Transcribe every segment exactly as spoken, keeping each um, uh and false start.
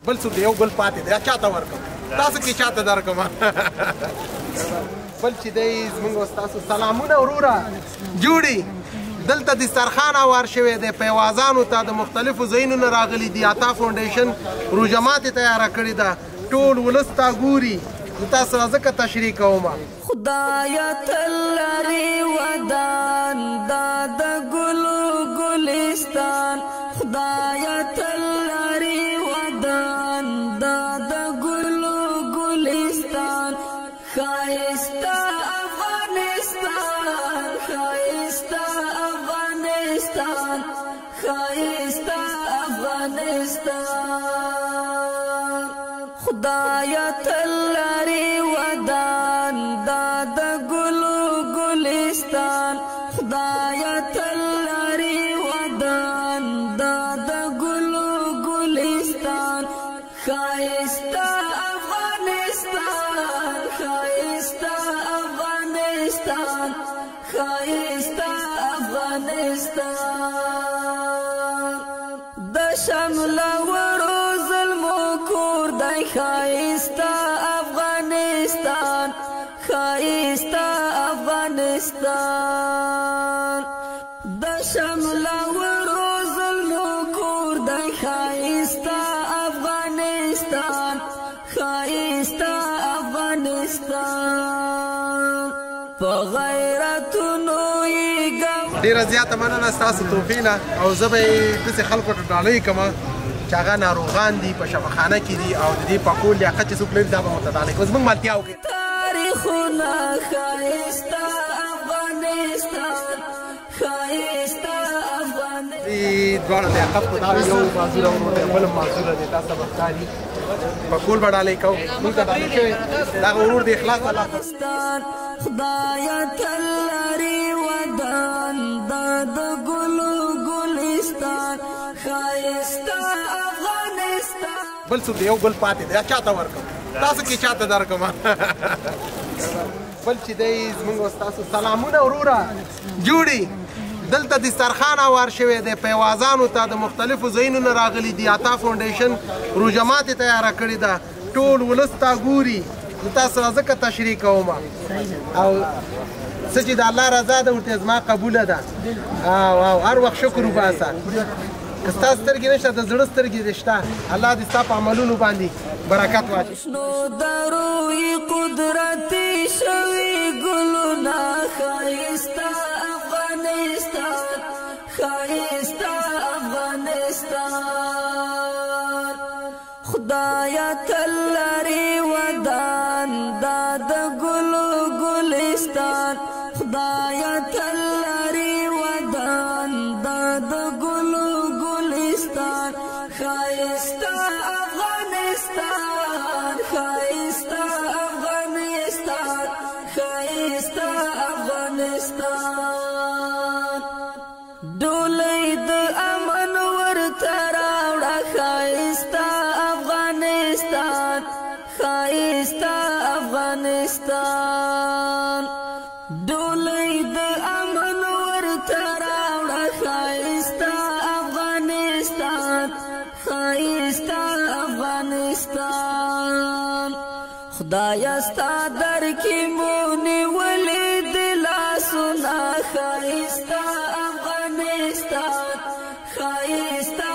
بل څوک یو بل پاتې دی چاته ورکړم تاسو کې چاته درکړم بل چې دی زموږ ستاسو سلامونه وروره جوړي دلته دسترخوان هوار شوی دی پیوازانو ته د مختلفو ځایونو نه راغلي دي عطا فاونډیشن روژه ماتې تیاره کړې ده ټول ولس تا ګوري زه تاسو سره ځکه تشریح کوم خدایه تل لرې ودان دا د ګلو ګلستان خدایه تل لرې ودان دا د ګلو ګلستان ښایسته افغانستان ښایسته افغانستان ښایسته افغانستان خدایه تل لرې ودان دا د ګلو ګلستان خدایه تل لرې ودان دا د ګلو ګلستان ښایسته افغانستان ښایسته افغانستان ښایسته افغانستان د شمله وړو ظلمو کور دی ښایسته افغانستان ښایسته افغانستان د شمله وړو ظلمو کور دی ښایسته افغانستان ښایسته افغانستان په غیرتونو یې ګم ډېره زیاته مننه ستاسو تحفې نه او زه به یې داسې خلکو ته ډالۍ کوم چې هغه ناروغان دي په شفاخانه کې دي او د دې پاکول لیاقت چې څوک لري دا به ورته ډالۍ کوم زموږ ملتیا وکړي تاریخونه ښایسته افغانستان ښایسته افغانستان دواړه لیاقت په دا یو معذوره ورته بل معذوره دی تاسو به ښکاري پاکول به ډالۍ کوو موږ ته ډالۍ شوی دغه ورور د اخلاص الله خدایه تل لرې ودان دا د ګلو ګلستان ښایسته افغانستان بل څوک یو بل پاتې دی چاته ورکړم تاسو کې چاته درکړم بل چې دی زموږ ستاسو سلامونه وروره جوړي دلته دسترخوان هوار شوی دی پیوازانو ته د مختلفو ځایونو نه راغلي دي عطا فاونډیشن روژه ماتې تیاره کړې ده ټول ولس تا ګوري زه تاسو سره ځکه تشریح کوم او څه چې د الله رضا ده ورته زما قبوله ده او او هر وخت شکر وباسه که ستا سترګې نشته د زړه سترګې دې شته الله دې ستا په عملونو باندې برکت واچوي شنو دروی قدرتي شوي ګلونه ښایسته افغانستان ښایسته افغانستان خدایه تل لرې ودان دا د ګلو ګلستان خدایه تل لرې ودان دا د ګلو ګلستان ښایسته افغانستان ښایسته افغانستان ښایسته افغانستان ډولۍ د امن ورته راوړه ښایسته افغانستان ښایسته افغانستان ډولۍ د امن ورته راوړه ښایسته افغانستان ښایسته افغانستان خدایه ستا در کې مو نیولې د لاسونه ښایسته افغانستان ښایسته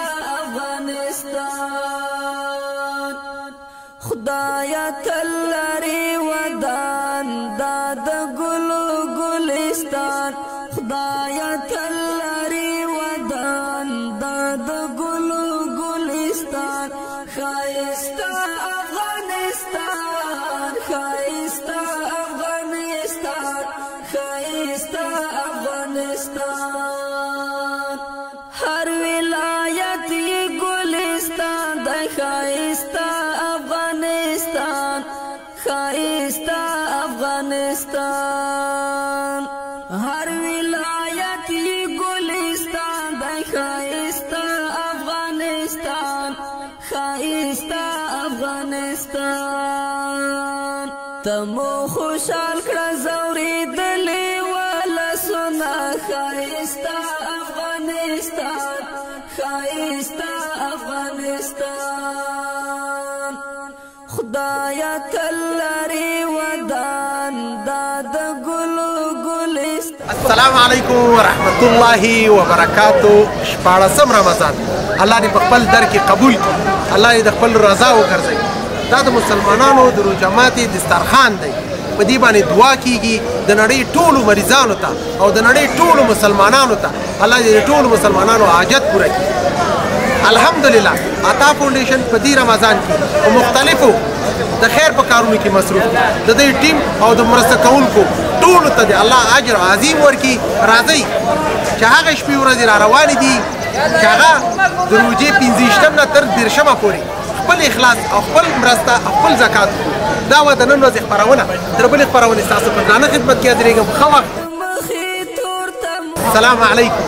افغانستان خدایه تل لرې ودان دا د ګلو ګلستان خدایه تل لرې ودان دا د ګلو ګلستان ښایسته افغانستان ښایسته افغانستان ښایسته افغانستان هر ولایت یې ګلستان دی ښایسته افغانستان ښایسته افغانستان هر ولایت یې ګلستان دی ښایسته افغانستان ښایسته افغانستان تمو خوشحال کړه زورېدلې ولسونه ښایسته افغانستان ښایسته افغانستان خدایا تلری ودان داد ګلو ګلستان. السلام علیکم ورحمت الله وبرکاتو. شپاړسم رمضان الله دې په خپل در کې قبول کړي، الله دې د خپل رضا وګرځوي. دا د مسلمانانو د روژه ماتي دسترخوان دی، په دې باندې دعا کیږي د نړۍ ټولو مریضانو ته او د نړۍ ټولو مسلمانانو ته. الله دې د ټولو مسلمانانو حاجت پوره کړي. الحمدلله عطا فاونډیشن په دې رمضان کې په مختلفو د خیر په کارونو کې مصروف دي. د دې ټیم او د مرسته کوونکو ټولو ته دې الله اجر عظیم ورکړي. راځئ چې هغه شپې ورځې را روانې دي چې هغه د روژې پنځه نه تر دېرشمه پورې خپل اخلاص او خپل مرسته او خپل زکات وکړو. دا وه د نن ورځې خپرونه. تر بلې خپرونې ستاسو په درانه خدمت کې حاضرېږم. ښه وخت. السلام علیکم.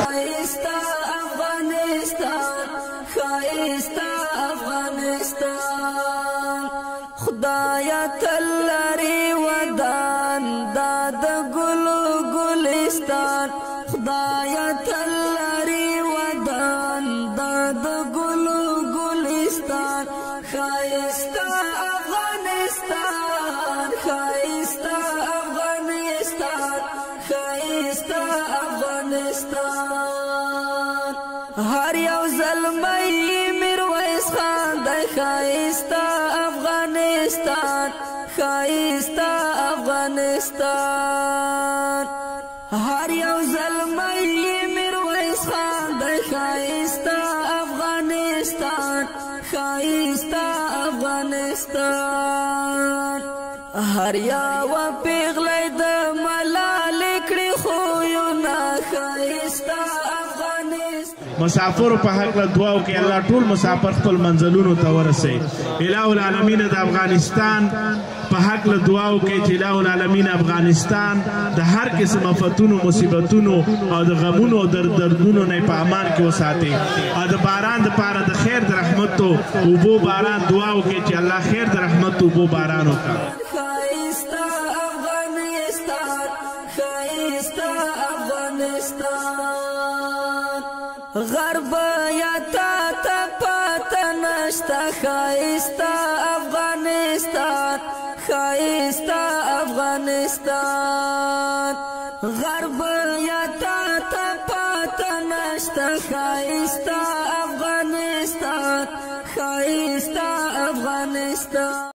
خدایا تلری ودان داد ګلو ګلستان. خدایا تلری ودان داد ګلو ګلستان. خایستا افغانستان، خایستا افغانستان، خایستا افغانستان. هر یو زلمی میرویس خان دی خایستا افغانستان، خایستا افغانستان. هر یو زلمی میرویس خان دی خایستا افغانستان، خایستا افغانستان. هر یو پیغلی د ملالې کړي خویونه خایستا افغانستان. مسافر په حق له دعا وکړئ، الله ټول مسافر خپل منزلونو ته ورسوي. الہ العالمین د افغانستان په حق له دعا وکړئ چې الہ العالمین افغانستان د هر قسم آفتونو مصیبتونو او د غمونو او دردونو نه په امان کې وساتي. او د باران دپاره د خیر د رحمتو اوبو باران دعا وکړئ چې الله خیر د رحمت اوبو باران وکړي. خایستا افغانستان، خایستا افغانستان. غرب یا تا تا پاتا نشتا خایستا افغانستان، خایستا افغانستان. غرب یا تا تا پاتا نشتا خایستا افغانستان، خایستا افغانستان.